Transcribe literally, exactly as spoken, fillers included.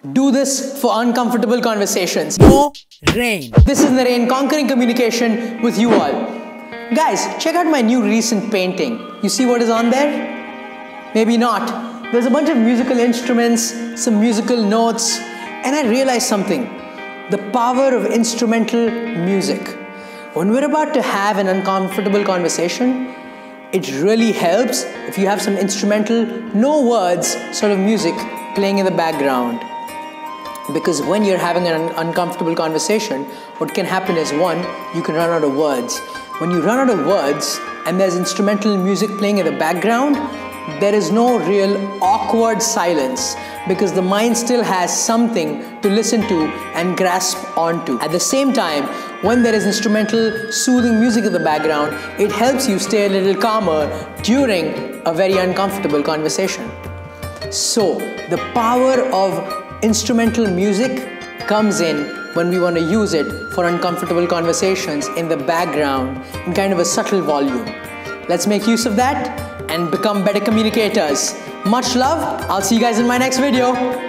Do this for uncomfortable conversations. No rain. This is Naren, conquering communication with you all. Guys, check out my new recent painting. You see what is on there? Maybe not. There's a bunch of musical instruments, some musical notes, and I realized something. The power of instrumental music. When we're about to have an uncomfortable conversation, it really helps if you have some instrumental, no words sort of music playing in the background. Because when you're having an un uncomfortable conversation, what can happen is, one, you can run out of words. When you run out of words and there's instrumental music playing in the background, there is no real awkward silence because the mind still has something to listen to and grasp onto. At the same time, when there is instrumental soothing music in the background, it helps you stay a little calmer during a very uncomfortable conversation. So, the power of instrumental music comes in when we want to use it for uncomfortable conversations in the background in kind of a subtle volume. Let's make use of that and become better communicators. Much love. I'll see you guys in my next video.